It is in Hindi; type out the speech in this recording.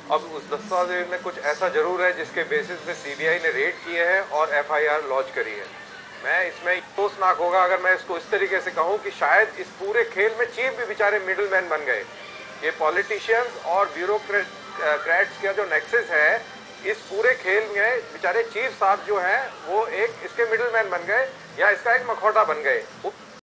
अब उस दस्तावेज में कुछ ऐसा जरूर है जिसके बेसिस पे सीबीआई ने रेड किए हैं और एफआईआर लॉन्च करी है। मैं इसमें अफसोसनाक होगा अगर मैं इसको इस तरीके से कहूं कि शायद इस पूरे खेल में चीफ भी बेचारे मिडलमैन बन गए। ये पॉलिटिशियंस और ब्यूरोक्रेट्स का जो नेक्सस है इस पूरे खेल में बेचारे चीफ साहब जो हैं वो एक इसके मिडलमैन बन गए या इसका एक मखौटा बन गए।